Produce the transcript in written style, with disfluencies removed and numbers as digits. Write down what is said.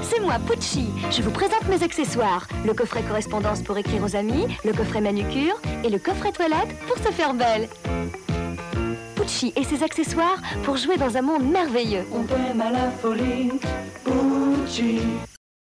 c'est moi, Pucci. Je vous présente mes accessoires. Le coffret correspondance pour écrire aux amis, le coffret manucure et le coffret toilette pour se faire belle. Pucci et ses accessoires pour jouer dans un monde merveilleux. On t'aime à la folie, Pucci.